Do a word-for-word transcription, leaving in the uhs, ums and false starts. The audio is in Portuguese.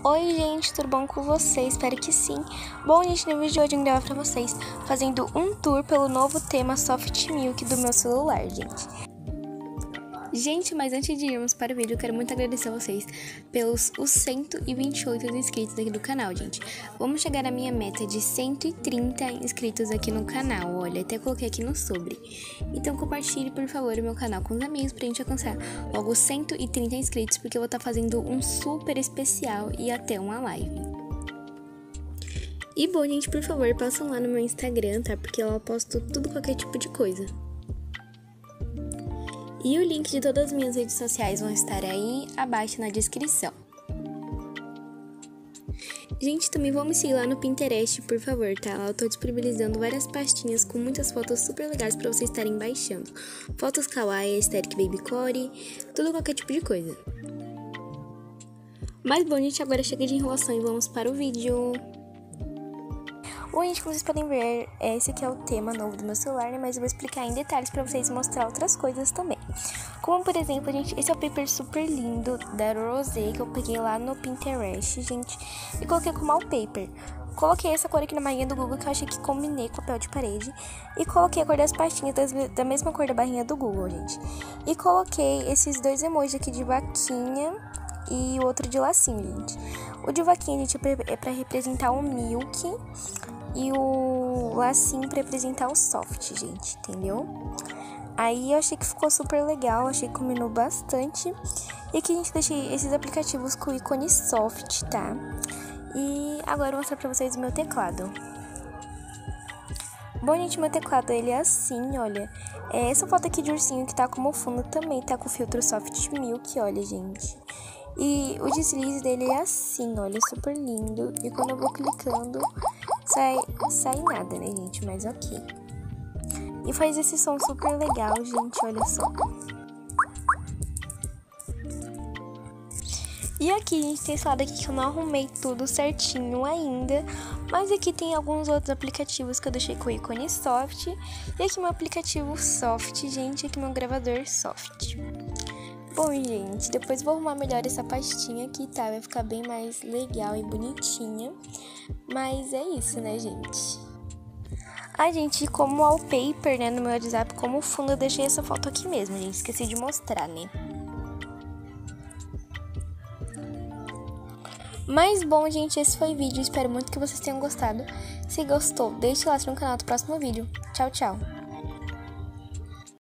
Oi gente, tudo bom com vocês? Espero que sim. Bom gente, no vídeo de hoje eu gravar pra vocês fazendo um tour pelo novo tema Soft Milk do meu celular, gente. Gente, mas antes de irmos para o vídeo, eu quero muito agradecer a vocês pelos os cento e vinte e oito inscritos aqui do canal, gente. Vamos chegar à minha meta de cento e trinta inscritos aqui no canal, olha, até coloquei aqui no sobre. Então compartilhe, por favor, o meu canal com os amigos pra gente alcançar logo cento e trinta inscritos, porque eu vou estar fazendo um super especial e até uma live. E bom, gente, por favor, passam lá no meu Instagram, tá? Porque lá eu posto tudo, qualquer tipo de coisa. E o link de todas as minhas redes sociais vão estar aí abaixo na descrição. Gente, também vão me seguir lá no Pinterest, por favor, tá? Lá eu tô disponibilizando várias pastinhas com muitas fotos super legais pra vocês estarem baixando. Fotos kawaii, aesthetic babycore, tudo qualquer tipo de coisa. Mas bom, gente, agora chega de enrolação e vamos para o vídeo. Oi, gente, como vocês podem ver, esse aqui é o tema novo do meu celular, né? Mas eu vou explicar em detalhes pra vocês mostrar outras coisas também. Como, por exemplo, gente, esse é o paper super lindo da Rosé, que eu peguei lá no Pinterest, gente, e coloquei como wallpaper. Coloquei essa cor aqui na barrinha do Google, que eu achei que combinei com o papel de parede. E coloquei a cor das pastinhas das, da mesma cor da barrinha do Google, gente. E coloquei esses dois emojis aqui de vaquinha e o outro de lacinho, gente. O de vaquinha, gente, é pra representar o Milk. E o lacinho pra representar o soft, gente, entendeu? Aí eu achei que ficou super legal, achei que combinou bastante. E aqui a gente deixei esses aplicativos com o ícone soft, tá? E agora eu vou mostrar pra vocês o meu teclado. Bom, gente, meu teclado, ele é assim, olha. É essa foto aqui de ursinho que tá como fundo também tá com o filtro Soft Milk, olha, gente. E o deslize dele é assim, olha, super lindo. E quando eu vou clicando, sai, sai nada, né, gente? Mas ok. E faz esse som super legal, gente, olha só. E aqui, gente, tem esse lado aqui que eu não arrumei tudo certinho ainda. Mas aqui tem alguns outros aplicativos que eu deixei com o ícone soft. E aqui meu aplicativo soft, gente, aqui meu gravador soft. Bom, gente, depois vou arrumar melhor essa pastinha aqui, tá? Vai ficar bem mais legal e bonitinha. Mas é isso, né, gente? Ah, gente, como wallpaper, né, no meu WhatsApp, como fundo, eu deixei essa foto aqui mesmo, gente. Esqueci de mostrar, né? Mas bom, gente, esse foi o vídeo. Espero muito que vocês tenham gostado. Se gostou, deixe o like no canal do próximo vídeo. Tchau, tchau!